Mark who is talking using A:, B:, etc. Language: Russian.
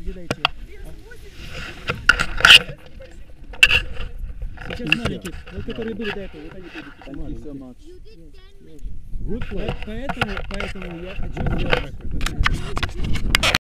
A: сзади дайте. Сейчас маленькие, вот которые были до этого, вот они будут. Поэтому я хочу...